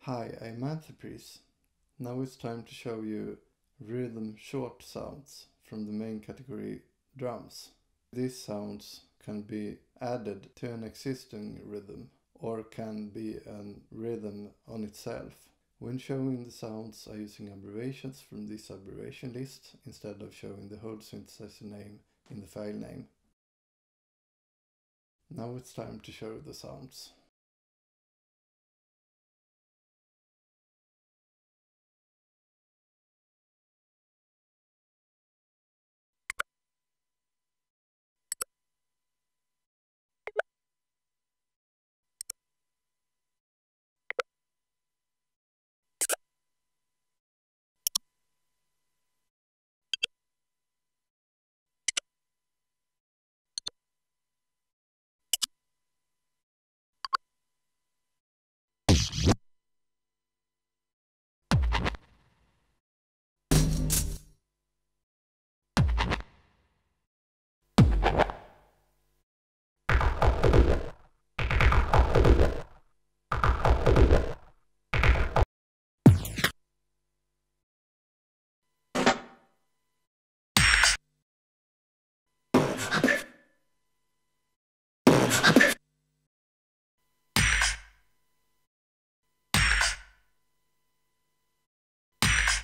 Hi, I'm Anthepriz. Now it's time to show you rhythm short sounds from the main category drums. These sounds can be added to an existing rhythm or can be a rhythm on itself. When showing the sounds, I'm using abbreviations from this abbreviation list instead of showing the whole synthesizer name in the file name. Now it's time to show the sounds.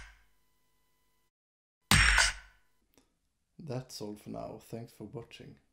That's all for now. Thanks for watching.